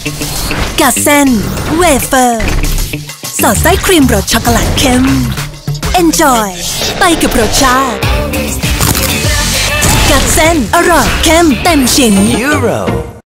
กัดเส้นเวเฟอร์สอดไส้ครีมรสช็อกโกแลตเข้ม Enjoy ไปกับรสชาติกัดเส้นอร่อยเข้มเต็มชิ้น Euro